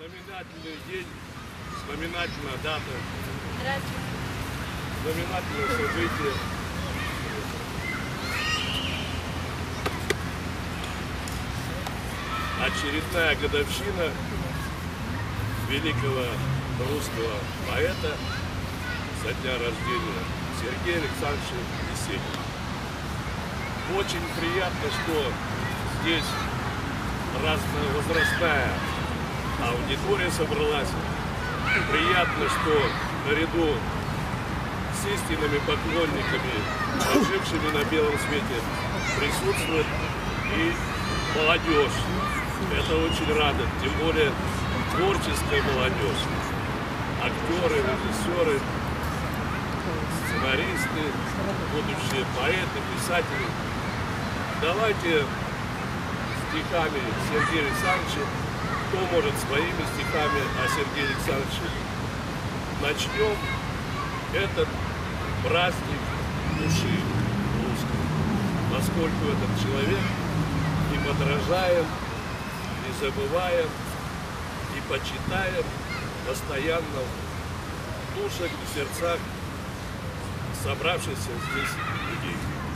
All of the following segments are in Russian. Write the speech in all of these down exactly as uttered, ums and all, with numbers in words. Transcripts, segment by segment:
Знаменательный день, знаменательная дата, Здравствуйте. знаменательное событие. Очередная годовщина великого русского поэта со дня рождения Сергея Александровича Есенина. Очень приятно, что здесь разновозрастная аудитория собралась. Приятно, что наряду с истинными поклонниками, ожившими на белом свете, присутствует и молодежь. Это очень радует, тем более творческая молодежь. Актеры, режиссеры, сценаристы, будущие поэты, писатели. Давайте стихами Сергея Александровича, кто может своими стихами о Сергее Александровиче, начнем этот праздник души русской, поскольку этот человек и подражаем, и забываем, и почитаем постоянно в душах и сердцах собравшихся здесь людей.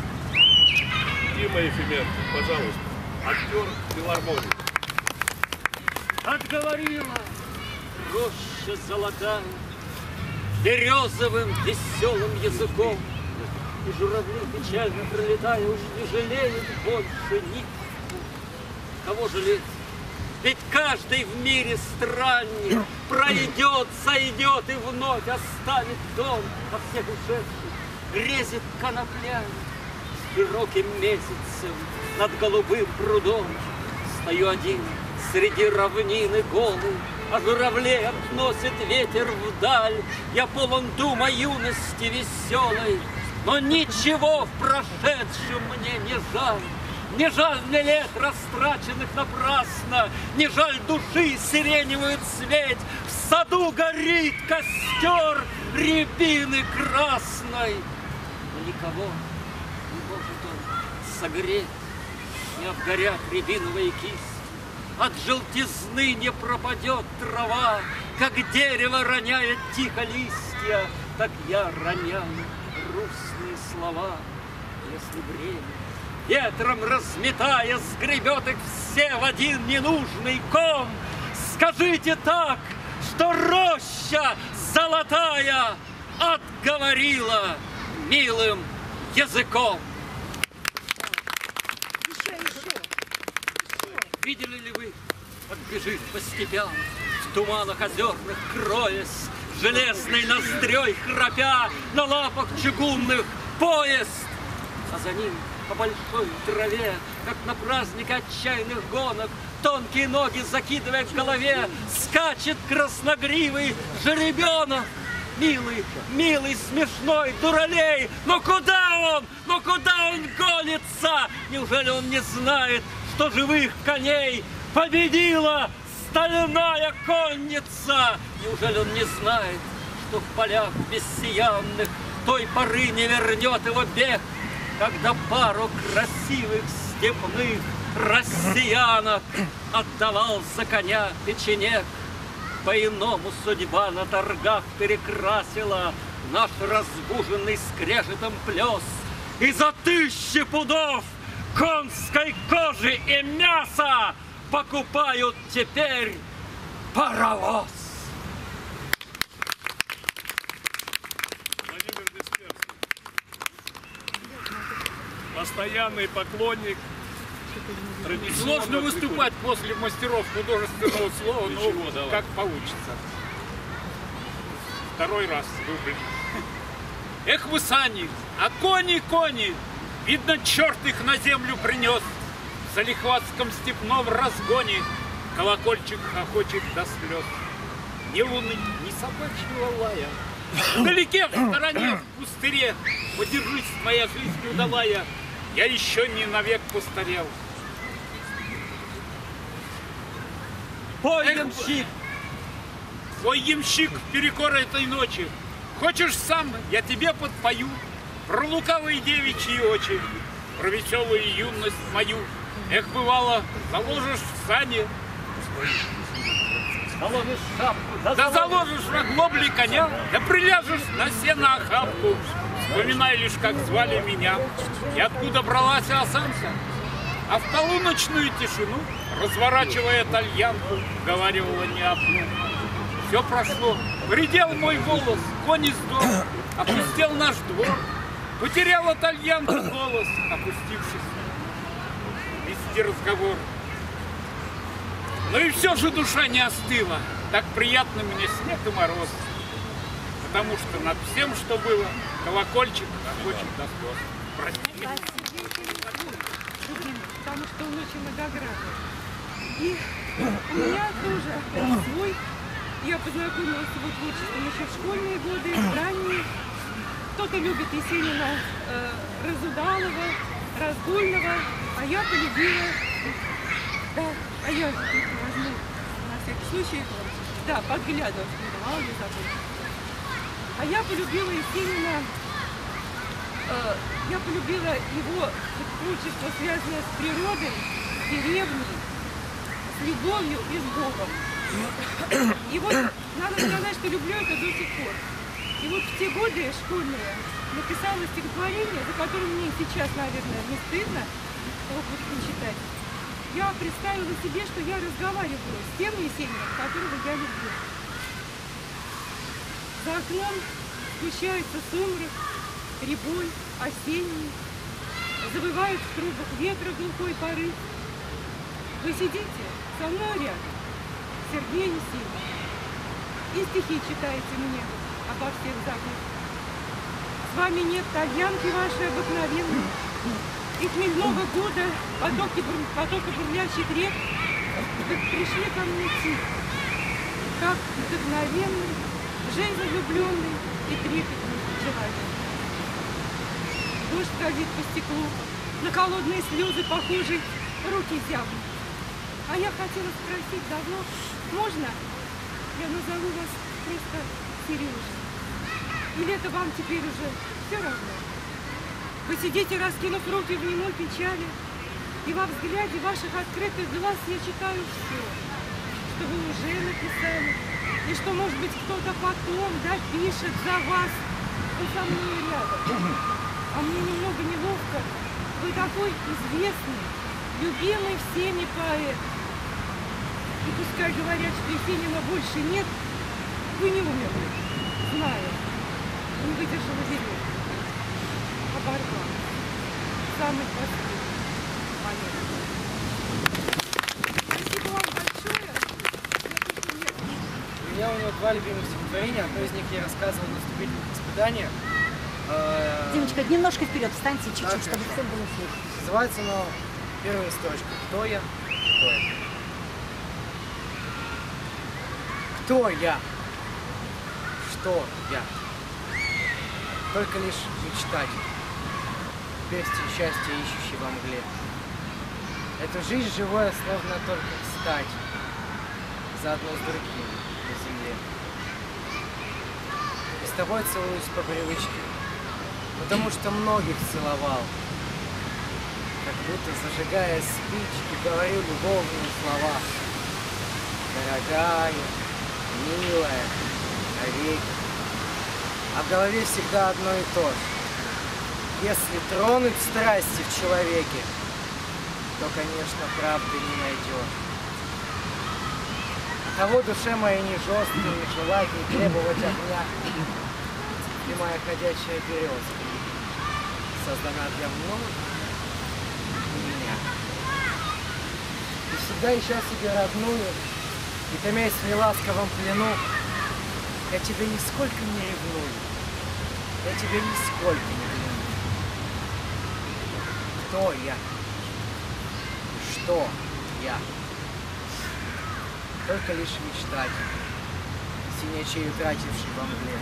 Дима Ефименко, пожалуйста, актер филармонии. Отговорила роща золотая березовым веселым языком, и журавли, печально пролетая, уж не жалеют больше никого. Кого жалеть? Ведь каждый в мире странник пройдет, сойдет и вновь оставит дом, а всех ушедших грезит коноплями. Широким месяцем над голубым прудом стою один среди равнины голой, а журавлей относит ветер вдаль. Я полон дум о юности веселой, но ничего в прошедшем мне не жаль. Не жаль мне лет, растраченных напрасно, не жаль души сиреневую цветь. В саду горит костер рябины красной, но никого не может он согреть. Не обгорят рябиновые кисти, от желтизны не пропадет трава. Как дерево роняет тихо листья, так я роняю грустные слова. Если время ветром разметая сгребет их все в один ненужный ком, скажите так, что роща золотая отговорила милым языком. Видели ли вы, как бежит по степям, в туманах озерных кроясь, железной ноздрёй храпя, на лапах чугунных поезд, а за ним по большой траве, как на праздник отчаянных гонок, тонкие ноги закидывая к голове, скачет красногривый жеребенок. Милый, милый, смешной дуралей, но куда он, но куда он гонится? Неужели он не знает, что живых коней победила стальная конница? Неужели он не знает, что в полях бессиянных той поры не вернет его бег, когда пару красивых степных россиянок отдавал за коня печенек? По-иному судьба на торгах перекрасила наш разбуженный скрежетом плес, и за тысячи пудов конской кожи и мяса покупают теперь паровоз. Владимир Десперский, постоянный поклонник. Сложно выступать после мастеров художественного слова, но давай. как получится. Второй раз дубль. Эх вы сани, а кони, кони, видно, черт их на землю принес. В залихватском степном разгоне колокольчик хохочет до слез. Ни луны, ни собачьего лая. Вдалеке, в стороне, в пустыре, подержись, моя жизнь удалая, я еще не навек постарел. Ой, ямщик! Ой, ямщик, перекор этой ночи! Хочешь сам, я тебе подпою про лукавые девичьи очи, про веселую юность мою. Эх, бывало, заложишь в сани заложишь шапку, да, Да заложишь на глобли коня, да приляжешь на сено охапку. Вспоминай лишь, как звали меня и откуда бралась осанка. А в полуночную тишину, разворачивая тальянку, говаривала не одну. Все прошло, предел мой волос, конь издох, опустел наш двор. Потеряла тальянку голос, опустившись, вести разговор. Но и все же душа не остыла, так приятно мне снег и мороз. Потому что над всем, что было, колокольчик хочет до слез. Простите. Потому что он очень многогранный. И у меня тоже свой. Я познакомилась с его творчеством еще в школьные годы, ранние. Кто-то любит Есенина, э, Разудалова, Разгульного, а я полюбила, да, а я возьму на всякий случай, да, подглядывать, мало ли забыть. А я полюбила Есенина, э, я полюбила его творчество, связанное с природой, с деревней, с любовью и с Богом. И вот надо сказать, что люблю это до сих пор. И вот в те годы школьные написала стихотворение, за которым мне сейчас, наверное, не стыдно его будет читать. Я представила себе, что я разговариваю с тем Есениным, которого я люблю. За окном сгущается сумрак, рябой, осенний. Забывают в трубах ветра глухой порыв. Вы сидите со мной рядом, Сергей Есенин, и стихи читаете мне обо всех забыв. С вами нет тальянки вашей обыкновенной, их немного года, потоки, потоки бурлящих рек, так пришли ко мне тихо, как вдохновенный, жизнь влюбленный и трепетный человек. Дождь скользит по стеклу, на холодные слезы похожи, руки зябнут. А я хотела спросить давно, можно я назову вас просто Сережа? Или это вам теперь уже все равно? Вы сидите, раскинув руки в немой печали, и во взгляде ваших открытых глаз я читаю все, что вы уже написали, и что, может быть, кто-то потом допишет за вас, кто со мной рядом. А мне немного неловко. Вы такой известный, любимый всеми поэт. И пускай говорят, что Есенина больше нет, вы не умерли, знаю. Не выдержала веревка. Оборвала. Самый последний момент. Спасибо вам большое. У меня у него два любимых стихотворения. Одно из них я рассказывал на вступительных испытаниях. Димочка, немножко вперед встаньте чуть-чуть, Так, чтобы хорошо. все было слышно. Называется оно первая строчка. Кто я? Кто я? Кто я? Что я? Только лишь мечтатель, перстень счастья, ищущий во мгле. Эту жизнь живое, словно только встать, заодно с другим на земле. И с тобой целуюсь по привычке, потому что многих целовал, как будто зажигая спички, говорю любовные слова. Дорогая, милая, навеки. А в голове всегда одно и то же. Если тронуть страсти в человеке, то, конечно, правды не найдешь. Того душе моей не жестко, не желать, не требовать огня. Ты моя ходячая березка, создана для многих и меня. Ты всегда ища себе родную, и томясь в неласковом плену, я тебя нисколько не ревную, я тебя нисколько не ревную. Кто я? Что я? Только лишь мечтатель, синячей утративший во мгле.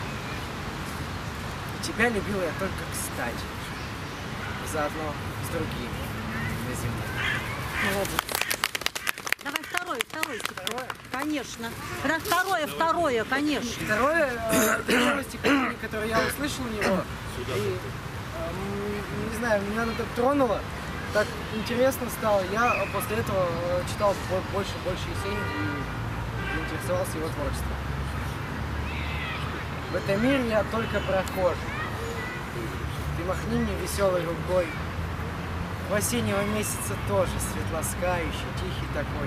И тебя любил я только кстати, заодно с другими на земле. Молодец. Давай второе, второе. Второе? Конечно. Про второе, второе, конечно. Второе, э, первое стихотворение, которое я услышал у него, и, э, м, не знаю, меня оно так тронуло, так интересно стало. Я после этого э, читал бо- больше, больше Есенина, и заинтересовался его творчеством. В этом мире я только прохожий. Ты махни мне веселой рукой. В осеннего месяца тоже светлоскающий, тихий такой.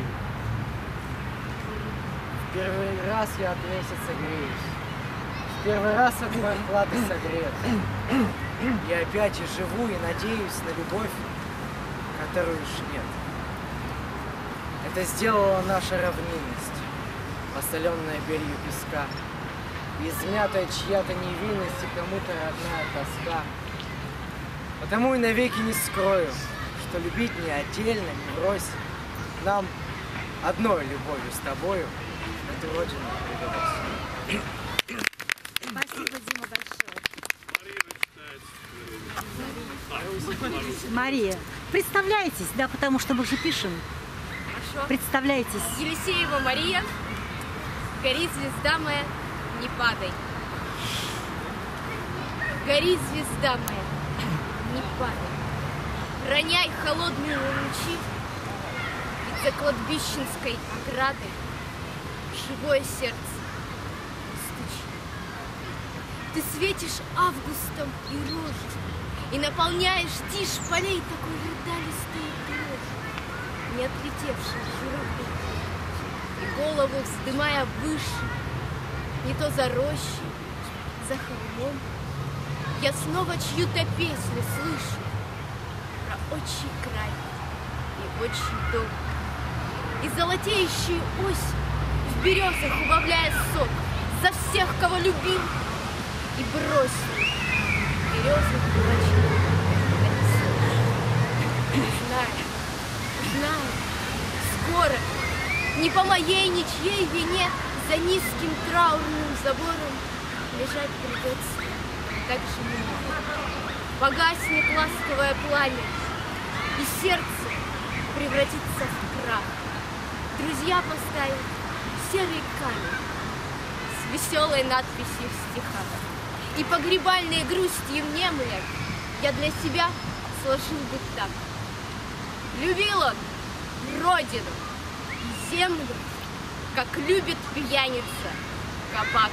В первый раз я от месяца греюсь. В первый раз от прохлады согрет. Я опять и живу, и надеюсь на любовь, которую уж нет. Это сделала наша равнинность, посоленная белью песка. Измятая чья-то невинность и кому-то родная тоска. Потому и навеки не скрою, что любить не отдельно, не врозь. Нам одной любовью с тобою эту родину предалась. Спасибо, Дима, большое. Марина читает. Мария, представляетесь, да, потому что мы же пишем. Хорошо. Представляетесь. Елисеева Мария, горит звезда моя, не падай. Горит звезда моя, не падай. Роняй холодные лучи, ведь за кладбищенской оградой живое сердце стучит. Ты светишь августом и рожей, и наполняешь тишь полей такой рыдалистой дрожью, не отлетевшей журавлей. И голову вздымая выше, не то за рощей, за холмом, я снова чью-то песню слышу про отчий край и отчий дом. И золотеющую осень в березах убавляя сок за всех, кого любил и бросил березы ночью. Знаю, знаю, скоро, не по моей ничьей вине, за низким траурным забором лежать придется так же мне. Погаснет ласковое пламя, и сердце превратится в прах. Друзья поставят серый камень с веселой надписью в стихах. И погребальные грустью внемля я для себя сложил бы так. Любил он родину и землю, как любит пьяница кабак.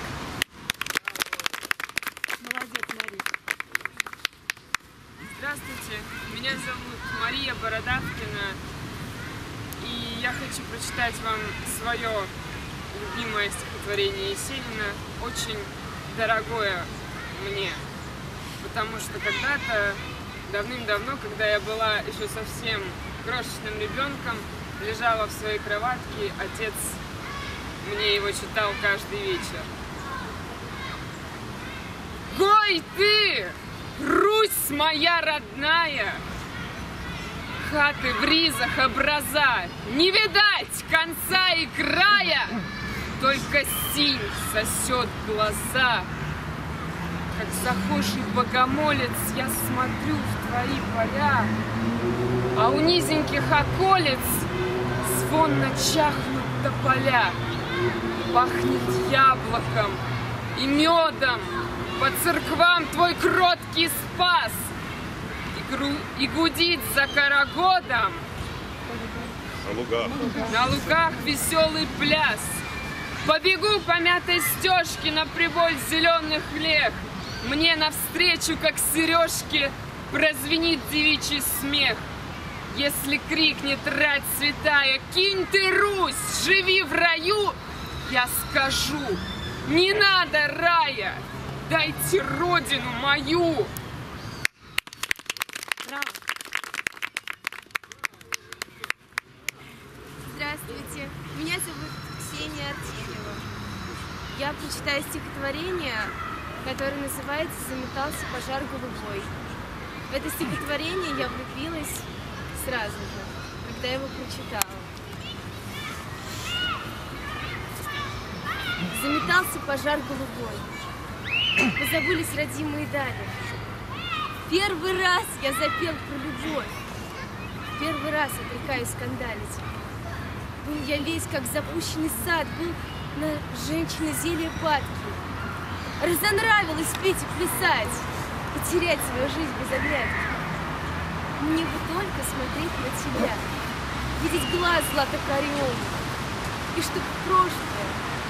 Молодец, Мария. Здравствуйте, меня зовут Мария Бородавкина, и я хочу прочитать вам свое любимое стихотворение Есенина, очень дорогое мне, потому что когда-то, давным-давно, когда я была еще совсем крошечным ребенком, лежала в своей кроватке, отец мне его читал каждый вечер. Гой ты, Русь моя родная, хаты в ризах образа, не видать конца и края, только синь сосет глаза. Как захожий богомолец я смотрю в твои поля, а у низеньких околиц звонно чахнут тополя. Пахнет яблоком и медом, по церквам твой кроткий спас, и, гру... и гудит за карагодом На лугах. на лугах веселый пляс. Побегу по мятой стежке на прибой зеленых лег, мне навстречу, как сережки, прозвенит девичий смех. Если крикнет рать святая: кинь ты, Русь, живи в раю, я скажу: не надо рая, дайте родину мою. Браво. Здравствуйте, меня зовут Ксения Артемьева. Я прочитаю стихотворение, которое называется «Заметался пожар голубой». В это стихотворение я влюбилась сразу же, когда я его прочитала. Заметался пожар голубой, позабылись родимые дали. Первый раз я запел про любовь, первый раз отрекаюсь скандалить. Был я весь, как запущенный сад, был на женщины зелье падки. Разонравилось петь и плясать, и терять свою жизнь без оглядки. Мне бы только смотреть на тебя, видеть глаз златокарион, и чтоб прошлое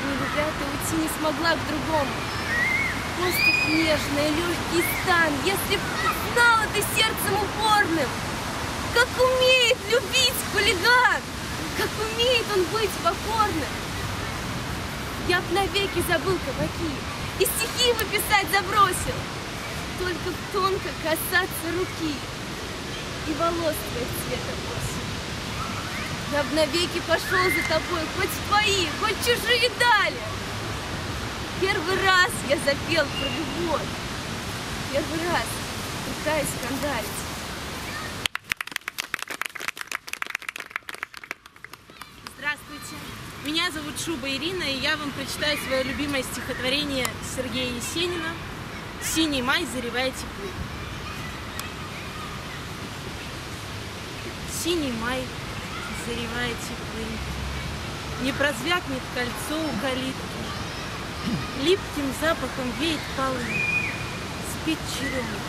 Не любя, ты уйти не смогла к другому. Воздух нежный, легкий стан. Если б ты знала ты сердцем упорным, как умеет любить хулиган, как умеет он быть покорным. Я б навеки забыл кабаки и стихи бы писать забросил. Только б тонко касаться руки и волос твоих цвета бросил. Я б навеки пошел за тобой, хоть в твои, хоть чужие дали. Первый раз я запел про любовь. Первый раз пытаюсь скандалить. Здравствуйте. Меня зовут Шуба Ирина, и я вам прочитаю свое любимое стихотворение Сергея Есенина «Синий май, заревая теплы». Синий май, заревая теплы, не прозвякнет кольцо у калитки, липким запахом веет полы, спит черемух.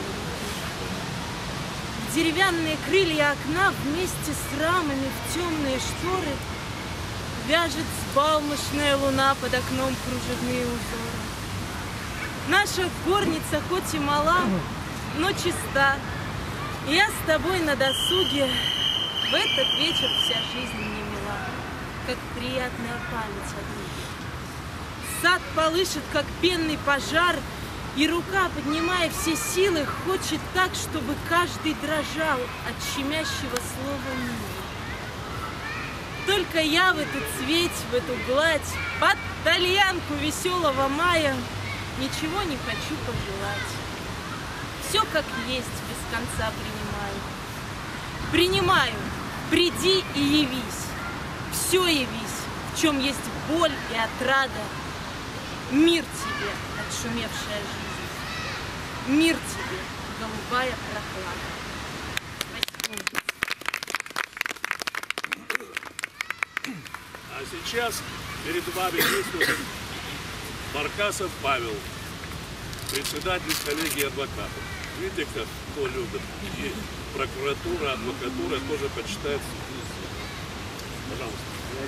Деревянные крылья окна вместе с рамами в темные шторы вяжет взбалмошная луна под окном кружевные узоры. Наша горница хоть и мала, но чиста. И я с тобой на досуге в этот вечер вся жизнь не мила, как приятная память о друге. Сад полышет, как пенный пожар, и рука, поднимая все силы, хочет так, чтобы каждый дрожал от щемящего слова «мило». Только я в эту цветь, в эту гладь, под тальянку веселого мая ничего не хочу пожелать. Все как есть, без конца принимаю. Принимаю, приди и явись, все явись, в чем есть боль и отрада. Мир тебе, отшумевшая жизнь, мир тебе, голубая прохлада. Спасибо. А сейчас перед вами выступит Баркасов Павел, председатель коллегии адвокатов. Видите, как кто любит. И прокуратура, адвокатура тоже почитает. Пожалуйста.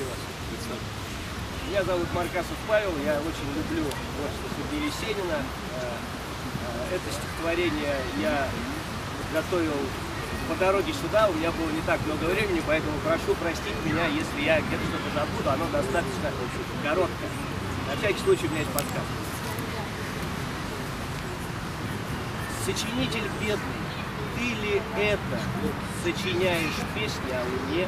Меня зовут Баркасов Павел, я очень люблю творчество Сергея Есенина. Это стихотворение я готовил по дороге сюда, у меня было не так много времени, поэтому прошу простить меня, если я где-то что-то забуду, оно достаточно короткое. На всякий случай у меня есть подсказка. Сочинитель бедный, ты ли это сочиняешь песни о луне?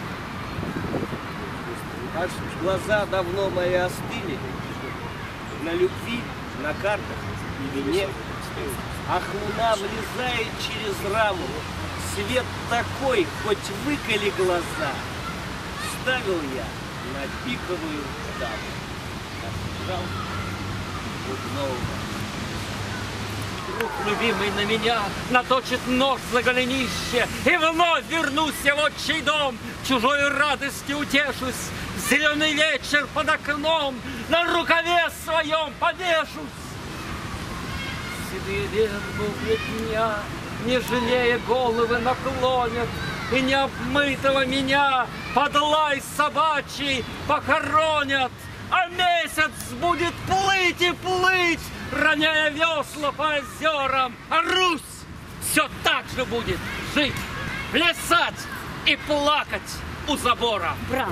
Аж глаза давно мои остыли на любви, на картах и вине. Ах, луна влезает через раму, свет такой, хоть выколи глаза. Ставил я на пиковую даму, отжал губного. Друг любимый на меня наточит нож за голенище, и вновь вернусь я в отчий дом, чужой радости утешусь, в зеленый вечер под окном на рукаве своем повешусь. Седые вербы плетня, не жалея головы, наклонят, и необмытого меня под лай собачий похоронят, а месяц будет плыть и плыть, роняя весла по озерам, а Русь все так же будет жить, плясать и плакать у забора. Браво!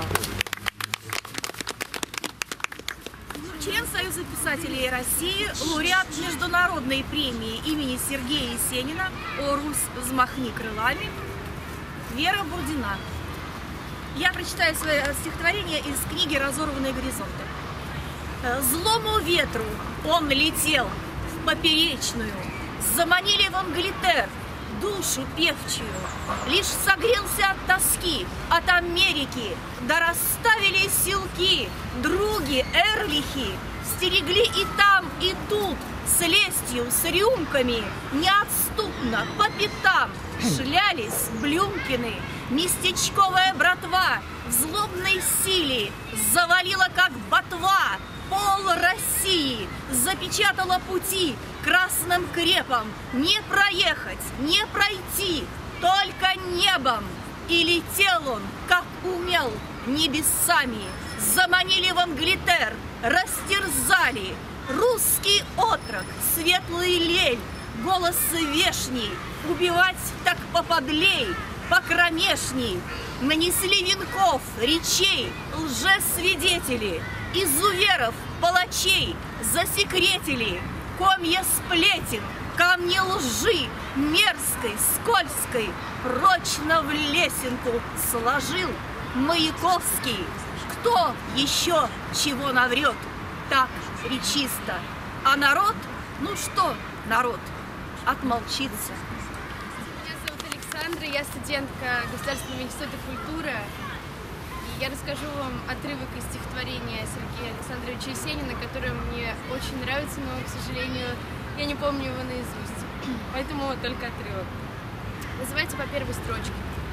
Член Союза писателей России, лауреат международной премии имени Сергея Есенина «О, Русь, взмахни крылами» Вера Бурдина. Я прочитаю свое стихотворение из книги «Разорванные горизонты». Злому ветру он летел в поперечную, заманили в Англитер душу певчую, лишь согрелся от тоски, от Америки, да расставили силки, други эрлихи, стерегли и там, и тут, с лестью, с рюмками, неотступно, по пятам, шлялись Блюмкины, местечковая братва в злобной силе завалила, как ботва, пол России, запечатала пути красным крепом, не проехать, не пройти, только небом. И летел он, как умел, небесами, заманили в Англитер, растерзали. Русский отрок, светлый лель, голос вешний, убивать так поподлей, покромешней. Нанесли венков, речей, лжесвидетели, изуверов, палачей засекретили, комья сплетен, камни лжи, мерзкой, скользкой, прочно в лесенку сложил Маяковский. Кто еще чего наврет, так речисто, а народ, ну что народ, отмолчится. Меня зовут Александра, я студентка Государственного института культуры. И я расскажу вам отрывок из стихотворения Сергея Александровича Есенина, которое мне очень нравится, но, к сожалению, я не помню его наизусть. Поэтому только отрывок. Называется по первой строчке.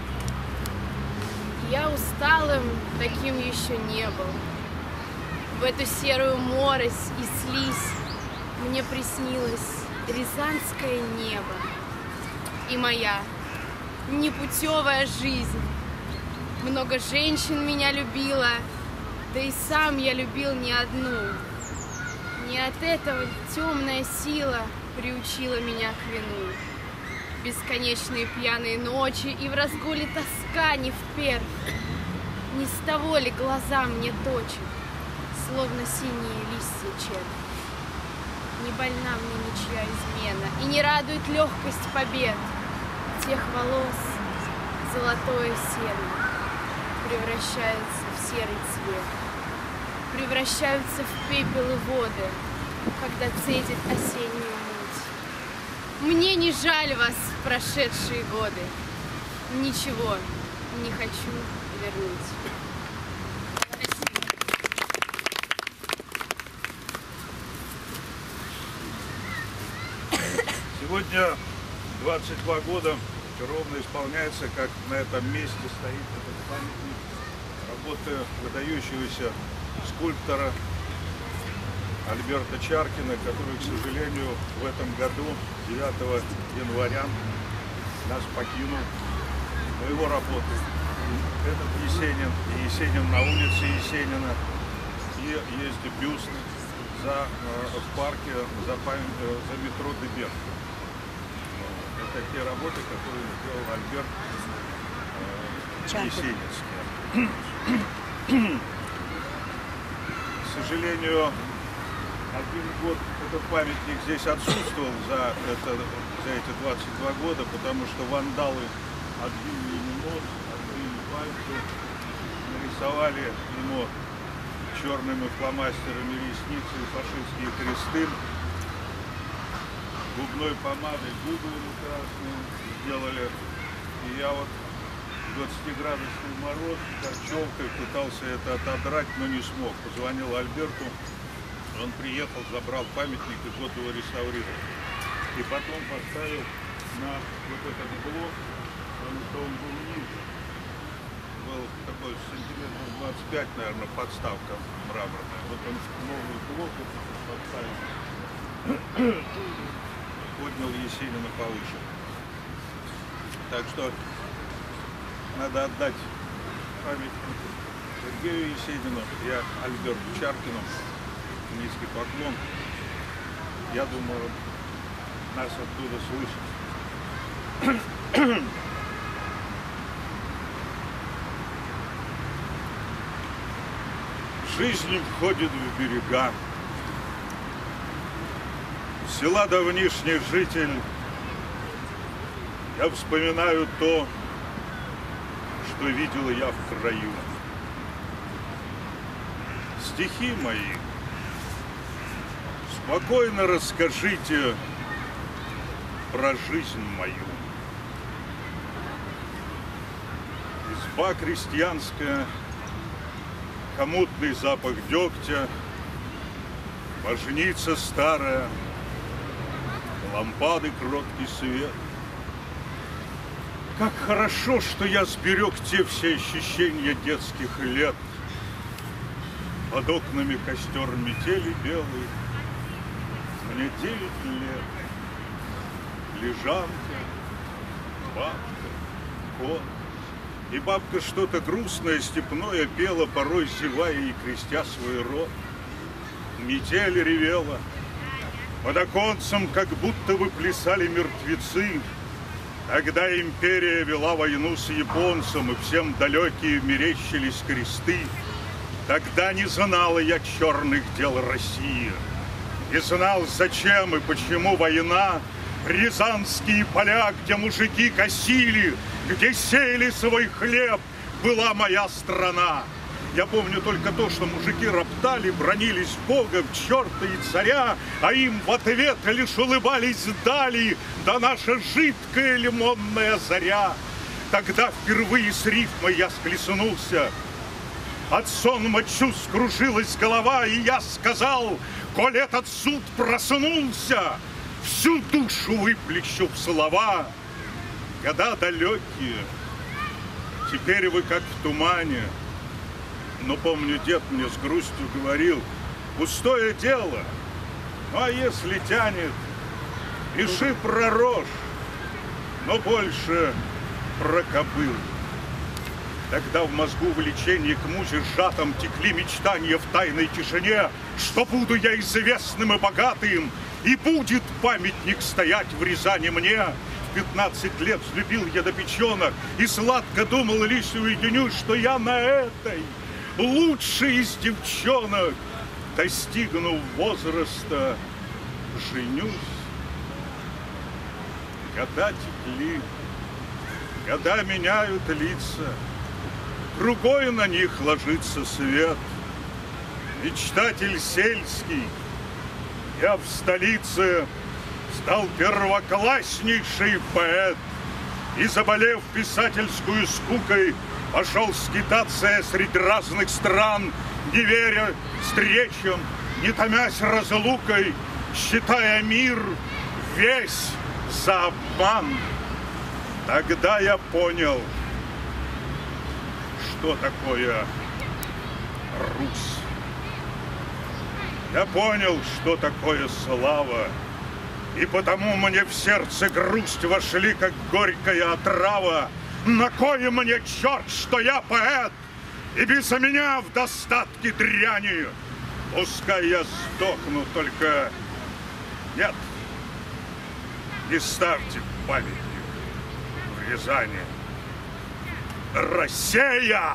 Я усталым таким еще не был. В эту серую морось и слизь мне приснилось рязанское небо. И моя непутевая жизнь. Много женщин меня любила, да и сам я любил не одну. Не от этого темная сила приучила меня к вину. Бесконечные пьяные ночи и в разгуле тоска не впервь. Не с того ли глаза мне точат, словно синие листья червь. Не больна мне ничья измена и не радует легкость побед. Тех волос золотое сено превращается в серый цвет, превращаются в пепел и воды, когда цедит осеннюю муть. Мне не жаль вас в прошедшие годы, ничего не хочу вернуть. Сегодня двадцать два года ровно исполняется, как на этом месте стоит этот памятник работы выдающегося скульптора Альберта Чаркина, который, к сожалению, в этом году, девятого января, нас покинул. Но его работы, этот Есенин, и Есенин на улице Есенина, и есть бюст за, в парке за, за метро Деберг. Это те работы, которые сделал Альберт э, Есенинский. К сожалению, один год этот памятник здесь отсутствовал за, это, за эти двадцать два года, потому что вандалы отбили ему нос, отбили пальцы, нарисовали ему черными фломастерами ресницы и фашистские кресты. Губной помадой губы ему красные сделали. И я вот в двадцатиградусный мороз корчевкой пытался это отодрать, но не смог. Позвонил Альберту, он приехал, забрал памятник и год его реставрировал. И потом поставил на вот этот блок, потому что он был ниже. Был такой сантиметров двадцать пять, наверное, подставка мраморная. Вот он новый блок поставил. Поднял Есенина повыше. Так что надо отдать памятник Сергею Есенину, я Альберту Чаркину. Низкий поклон. Я думаю, нас оттуда слышат. Жизнь входит в берега. Села давнишний житель, я вспоминаю то, что видел я в краю. Стихи мои, спокойно расскажите про жизнь мою. Изба крестьянская, хомутный запах дегтя, божница старая, лампады кроткий свет. Как хорошо, что я сберег те все ощущения детских лет. Под окнами костер метели белый, мне девять лет. Лежанка, бабка, кот, И бабка что-то грустное, степное пела, порой зевая и крестя свой рот. Метель ревела. Под оконцем как будто бы плясали мертвецы. Когда империя вела войну с японцем, и всем далекие мерещились кресты, тогда не знала я черных дел России. Не знал, зачем и почему война. Рязанские поля, где мужики косили, где сеяли свой хлеб, была моя страна. Я помню только то, что мужики роптали, бронились Богом, черта и царя, а им в ответ лишь улыбались дали, да наша жидкая лимонная заря. Тогда впервые с рифмой я схлестнулся. От сонма чувств кружилась голова, и я сказал, коль этот суд проснулся, всю душу выплещу в слова. Года далекие, теперь вы как в тумане. Но помню, дед мне с грустью говорил, пустое дело, ну а если тянет, пиши про рожь, но больше про кобыл. Тогда в мозгу влечения к музе сжатом текли мечтания в тайной тишине, что буду я известным и богатым, и будет памятник стоять в Рязани мне. В пятнадцать лет взлюбил я до печенок и сладко думал лишь уединюсь, что я на этой лучшей из девчонок, достигнув возраста, женюсь. Года текли, года меняют лица, другой на них ложится свет. Мечтатель сельский, я в столице стал первокласснейший поэт. И, заболев писательскую скукой, пошел скитаться среди разных стран, не веря встречам, не томясь разлукой, считая мир весь за обман. Тогда я понял, что такое Русь. Я понял, что такое слава, и потому мне в сердце грусть вошли, как горькая отрава. На кое мне черт, что я поэт, и без меня в достатке дряни? Пускай я сдохну, только нет, не ставьте памятник в Рязани. Россия,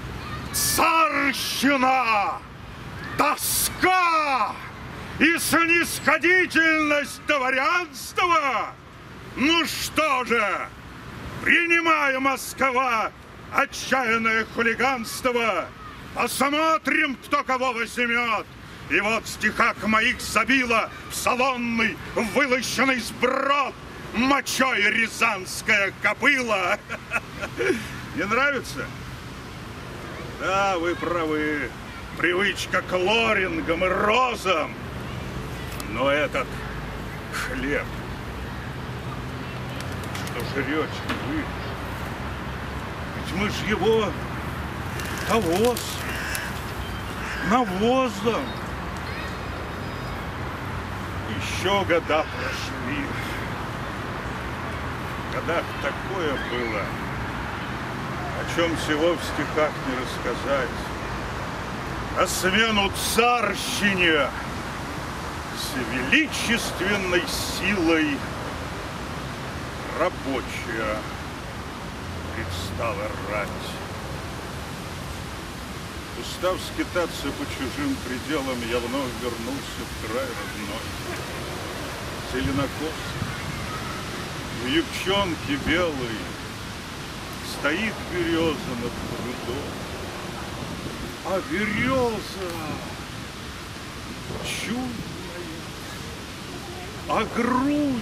царщина, тоска и снисходительность дворянства. Ну что же, принимая Москва отчаянное хулиганство, посмотрим, кто кого возьмет. И вот в стихах моих забила в салонный вылощенный сброд мочой рязанская кобыла. Не нравится? Да, вы правы. Привычка к лорингам и розам. Но этот хлеб, что жрете вы, ведь мы ж его навоз, навозом. Еще года прошли. В годах такое было, о чем всего в стихах не рассказать. На смену царщине с величественной силой рабочая предстала рать. Устав скитаться по чужим пределам, я вновь вернулся в край родной. Зеленокоск, в юбчонке белой, стоит береза над прудом. А береза чудная, а грудь,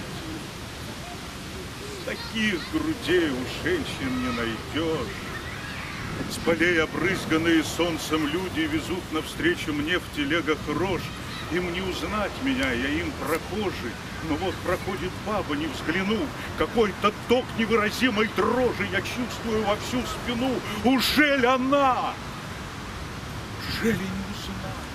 таких грудей у женщин не найдешь. С полей обрызганные солнцем люди везут навстречу мне в телегах рожь. Им не узнать меня, я им прохожий. Но вот проходит баба, не взглянув, какой-то ток невыразимой дрожи я чувствую во всю спину. Ужель она? Ужели не узнать?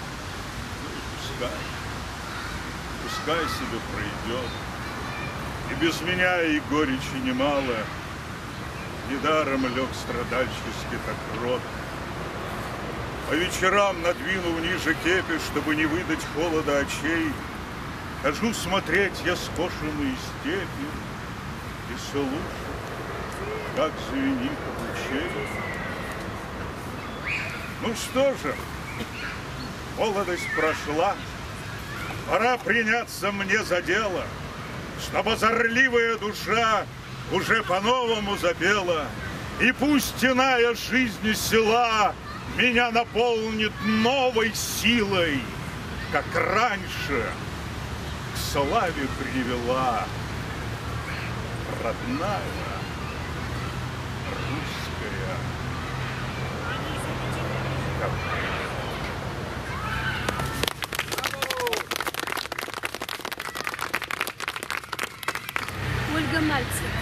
Ну и пускай, пускай себе пройдет. И без меня и горечи немало, недаром лег страдальческий так рот. По вечерам, надвинув ниже кепи, чтобы не выдать холода очей, хожу смотреть я скошенные степи и слушаю, как звенит ручей. Ну что же, молодость прошла, пора приняться мне за дело, чтоб озорливая душа уже по-новому запела, и пусть иная жизнь села меня наполнит новой силой, как раньше к славе привела родная русская капля. Ольга Мальцева.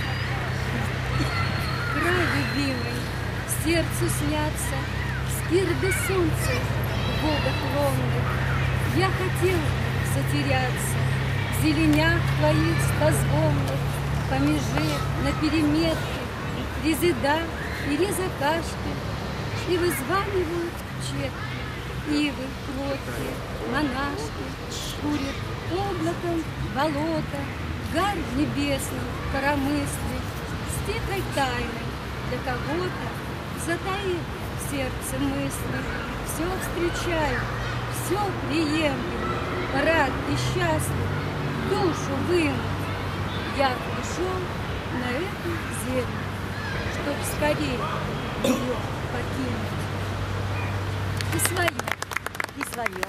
Край любимый, сердцу снятся скирды солнца в водах ломных. Я хотел затеряться в зеленях твоих спозвонных, по меже на переметке резида и резакашки, и вызванивают четки, ивы кроткие, монашки, курят облаком болото, гарь небесный, коромыслый, с тихой тайной для кого-то затаив в сердце мысли. Все встречаю, все приемлю, рад и счастлив, душу вынуть. Я пришел на эту землю, чтоб скорее ее покинуть. И свое, и свое.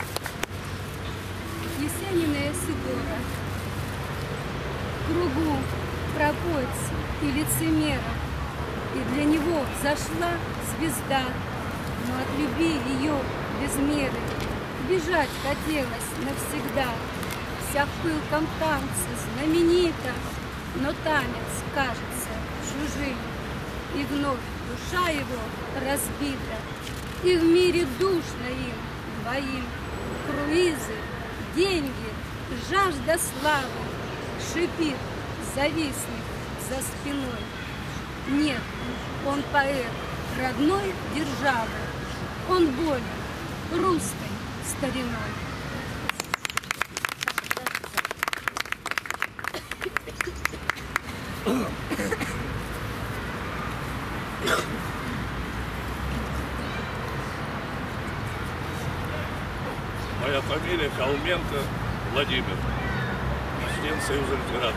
Есениная Сидора, кругу пропойца и лицемера, и для него зашла звезда, но от любви ее без меры бежать хотелось навсегда. Вся в пылком танце знаменита, но танец кажется чужим, и вновь душа его разбита, и в мире душно им двоим. Круизы, деньги, жажда славы шипит, зависнет за спиной. Нет, он поэт родной державы, он болен русской стариной. Моя фамилия Холменко Владимир, член Союза литераторов.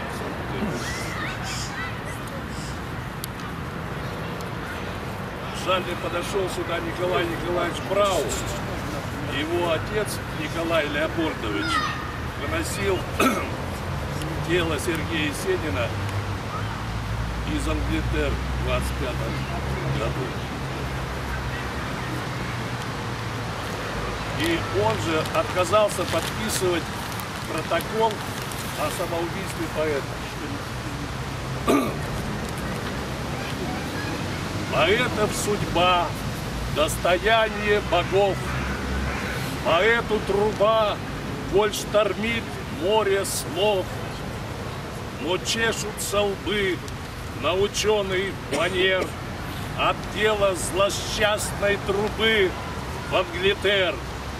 Жаль, не подошел сюда Николай Николаевич Брау. Его отец Николай Леопольдович выносил тело Сергея Есенина из Англитер в двадцать пятом году. И он же отказался подписывать протокол о самоубийстве поэта. Поэтов судьба, достояние богов. Поэту труба, коль штормит море слов. Но чешутся лбы на ученый манер от дела злосчастной трубы в Англитер.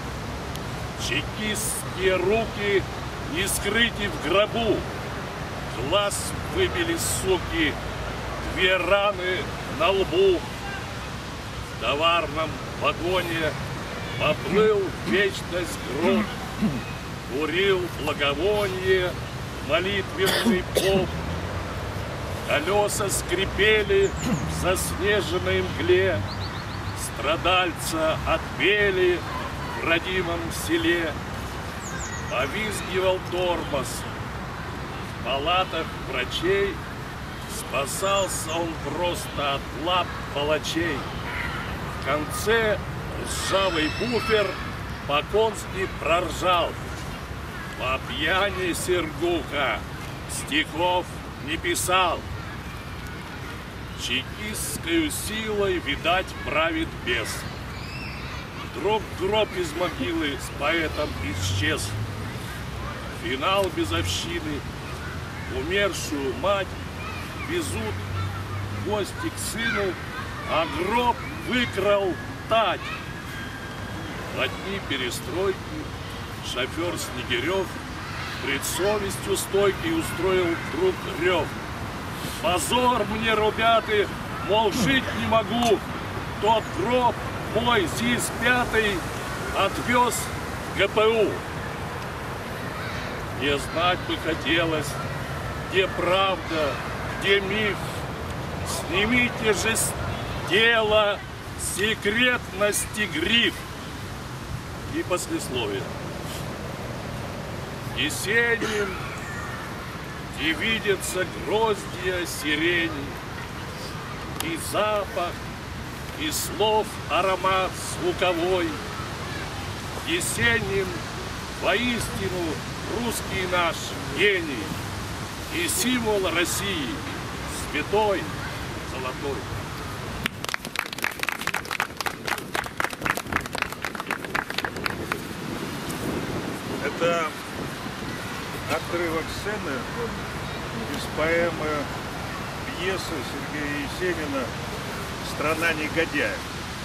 Чекистские руки не скрыты в гробу, глаз выбили суки, две раны на лбу. В товарном вагоне поплыл в вечность гроб, курил благовоние молитвенный поп. Колеса скрипели в заснеженной мгле, страдальца отпели в родимом селе. Повизгивал тормоз в палатах врачей, спасался он просто от лап палачей. В конце ржавый буфер по-конски проржал. По пьяни Сергуха стихов не писал. Чекистскою силой, видать, правит бес. Вдруг гроб из могилы с поэтом исчез. Финал безовщины умершую мать везут в гости к сыну, а гроб выкрал тать. На дни перестройки шофер Снегирев пред совестью стойкий устроил вдруг рев. Позор мне, ребята, мол, жить не могу. Тот гроб мой ЗИС пятый отвез в ГПУ. Мне знать бы хотелось, где правда, где миф. Снимите же с тела секретности гриф. И послесловие. Есенин, и видятся гроздья сирени, и запах, и слов аромат звуковой. Есенин воистину русский наш гений и символ России, святой, золотой. Это отрывок сцены из поэмы, пьесы Сергея Есенина «Страна негодяев».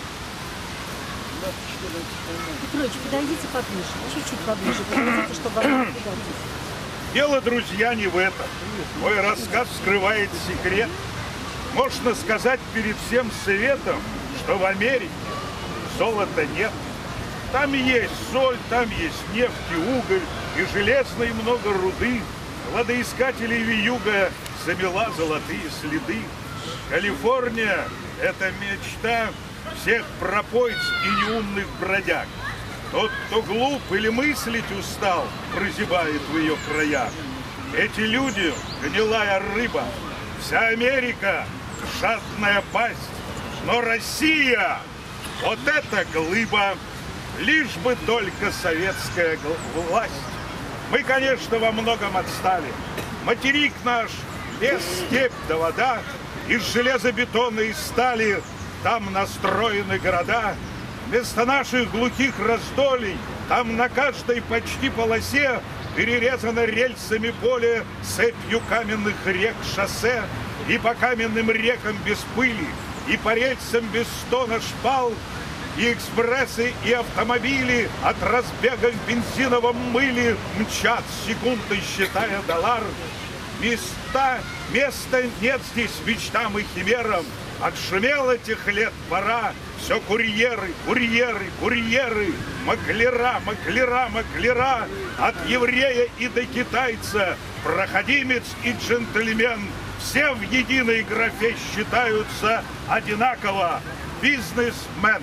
Петрович, подойдите поближе, чуть-чуть поближе, подойдите, чтобы вам не кидать. Дело, друзья, не в этом. Мой рассказ скрывает секрет. Можно сказать перед всем светом, что в Америке золота нет. Там есть соль, там есть нефть и уголь, и железной много руды. Кладоискателей вьюга замела золотые следы. Калифорния — это мечта всех пропойц и неумных бродяг. Тот, кто глуп или мыслить устал, прозябает в ее краях. Эти люди — гнилая рыба, вся Америка — жадная пасть. Но Россия — вот эта глыба, лишь бы только советская власть. Мы, конечно, во многом отстали. Материк наш — лес, степь да вода, из железобетона и стали там настроены города. Вместо наших глухих раздолей там на каждой почти полосе перерезано рельсами поле цепью каменных рек шоссе. И по каменным рекам без пыли, и по рельсам без стона шпал, и экспрессы, и автомобили от разбега в бензиновом мыле мчат секунды, считая доллар. Места, места нет здесь мечтам и химерам. Отшумел этих лет пора. Все курьеры, курьеры, курьеры, маклера, маклера, маклера. От еврея и до китайца, проходимец и джентльмен. Все в единой графе считаются одинаково бизнесмен.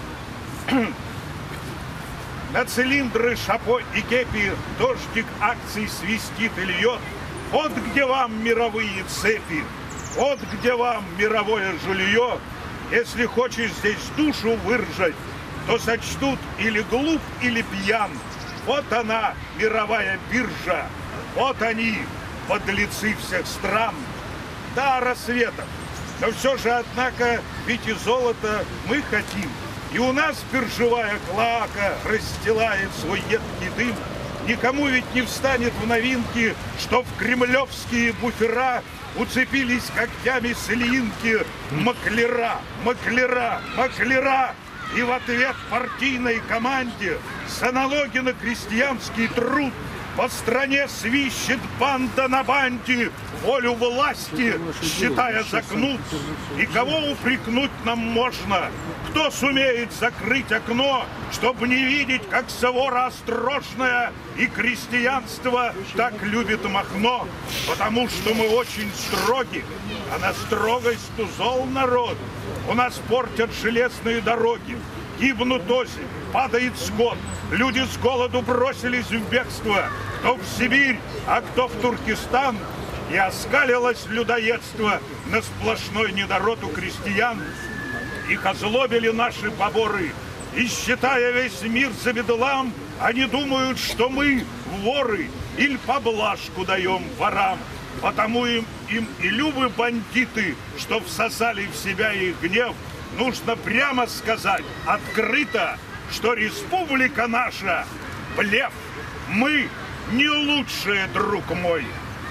На цилиндры, шапо и кепи дождик акций свистит и льет. Вот где вам мировые цепи, вот где вам мировое жулье. Если хочешь здесь душу выражать, то сочтут или глуп, или пьян. Вот она, мировая биржа, вот они, подлецы всех стран. Да, рассветов, но все же, однако, ведь и золото мы хотим. И у нас биржевая клоака расстилает свой едкий дым. Никому ведь не встанет в новинки, что в кремлевские буфера уцепились когтями слинки маклера, маклера, маклера. И в ответ партийной команде за налоги на крестьянский труд по стране свищет банда на банде, волю власти, считая загнут. И кого упрекнуть нам можно? Кто сумеет закрыть окно, чтобы не видеть, как свора острожная и крестьянство так любит Махно? Потому что мы очень строги, а на строгость зол народ. У нас портят железные дороги, гибнут осень, падает скот. Люди с голоду бросились в бегство, кто в Сибирь, а кто в Туркестан. И оскалилось людоедство на сплошной недород у крестьян. Их озлобили наши поборы, и, считая весь мир за бедлам, они думают, что мы воры или поблажку даем ворам. Потому им, им и любы бандиты, что всосали в себя их гнев, нужно прямо сказать, открыто, что республика наша — блеф. Мы не лучшие, друг мой.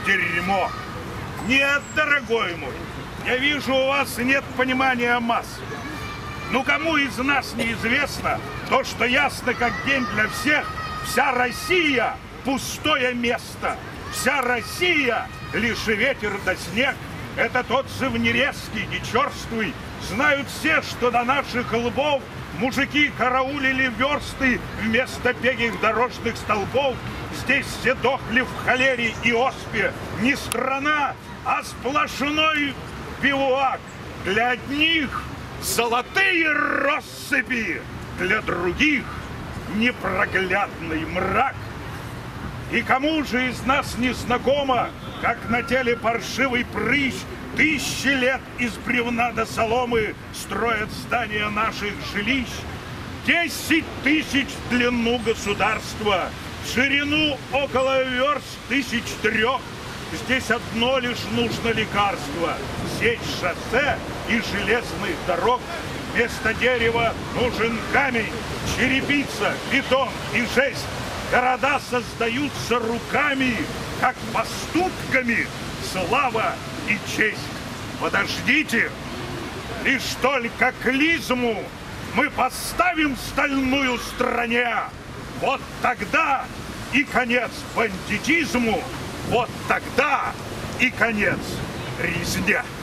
дерьмо. Нет, дорогой мой, я вижу, у вас нет понимания масс. Ну, кому из нас неизвестно то, что ясно как день для всех, вся Россия — пустое место. Вся Россия — лишь ветер да снег. Это тот же Внерезский, не черствый. Знают все, что до наших лбов мужики караулили версты вместо пегих дорожных столбов. Здесь все дохли в холере и оспе. Не страна, а сплошной бивуак. Для одних золотые россыпи, для других непроглядный мрак. И кому же из нас не знакомо, как на теле паршивый прыщ тысячи лет из бревна до соломы строят здания наших жилищ? Десять тысяч в длину государства, в ширину около верст тысяч трех. Здесь одно лишь нужно лекарство — сеть шоссе и железных дорог. Вместо дерева нужен камень, черепица, бетон и жесть. Города создаются руками, как поступками, слава и честь. Подождите, лишь только клизму мы поставим стальную стране. Вот тогда и конец бандитизму, вот тогда и конец резне.